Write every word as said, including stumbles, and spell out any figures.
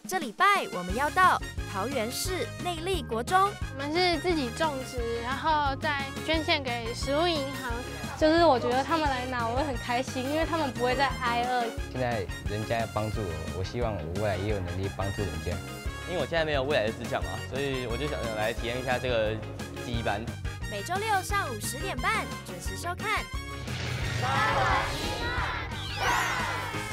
这礼拜我们要到桃园市内坜国中， 我们是自己种植，然后再捐献给食物银行。就是我觉得他们来拿，我会很开心，因为他们不会再挨饿。 现在人家要帮助我，我希望我未来也有能力帮助人家。 因为我现在没有未来的志向嘛，所以我就想来体验一下这个记忆班。 每周六上午十点半准时收看。三二一二